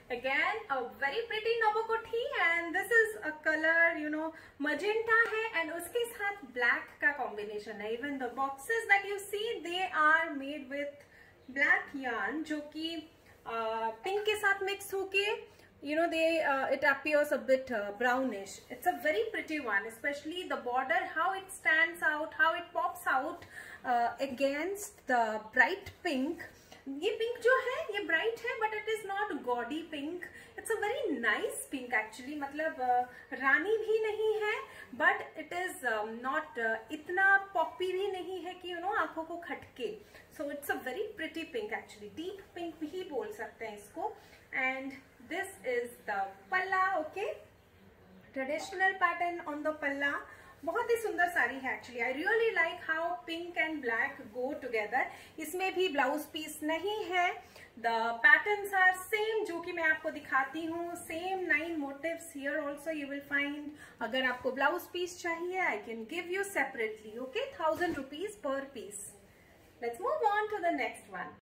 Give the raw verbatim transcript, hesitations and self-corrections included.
Again, a very pretty Nobokoti, and this is a color, you know, magenta है and उसके साथ black का combination है. Even the boxes that you see, they are made with black yarn, जो कि uh, pink के साथ mix होके, you know, they uh, it appears a bit uh, brownish. It's a very pretty one, especially the border, how it stands out, how it pops out uh, against the bright pink. ये pink जो है ये bright है but it is not gaudy pink. It's a very nice pink actually. मतलब uh, rani भी नहीं है but it is not इतना पॉपी भी नहीं है कि यू नो आंखों को खटके. So it's a very pretty pink actually. Deep pink भी बोल सकते हैं इसको. And this is the palla. Okay, traditional pattern on the palla. बहुत ही सुंदर साड़ी है actually. I really like how pink and black go together. इसमें भी ब्लाउज पीस नहीं है. द पैटर्न्स आर सेम, जो कि मैं आपको दिखाती हूँ. Same nine motifs here also you will find. अगर आपको ब्लाउज पीस चाहिए I can give you separately. Okay, thousand rupees per piece. Let's move on to the next one.